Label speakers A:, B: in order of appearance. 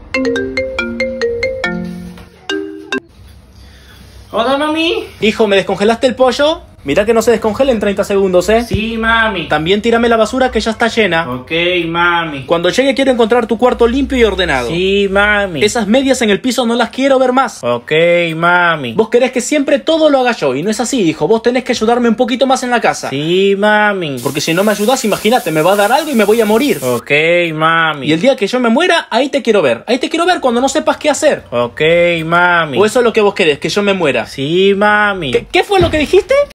A: Hola, mami.
B: Hijo, ¿me descongelaste el pollo? Mira que no se descongela en 30 segundos, ¿eh?
A: Sí, mami.
B: También tírame la basura que ya está llena.
A: Ok, mami.
B: Cuando llegue quiero encontrar tu cuarto limpio y ordenado.
A: Sí, mami.
B: Esas medias en el piso no las quiero ver más.
A: Ok, mami.
B: Vos querés que siempre todo lo haga yo, y no es así, hijo. Vos tenés que ayudarme un poquito más en la casa.
A: Sí, mami.
B: Porque si no me ayudás, imagínate, me va a dar algo y me voy a morir.
A: Ok, mami.
B: Y el día que yo me muera, ahí te quiero ver. Ahí te quiero ver cuando no sepas qué hacer.
A: Ok, mami.
B: O eso es lo que vos querés, que yo me muera.
A: Sí, mami.
B: ¿Qué fue lo que dijiste?